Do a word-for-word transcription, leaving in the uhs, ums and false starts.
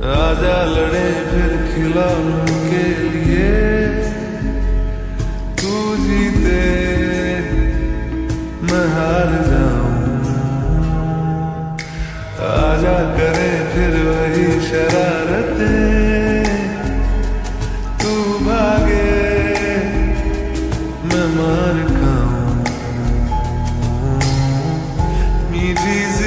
आजा लड़े फिर खिलौनों के लिए, तू जीते मैं हार जाऊं। आजा करे फिर वही शरारतें, तू भागे मैं मार खाऊं। मीठी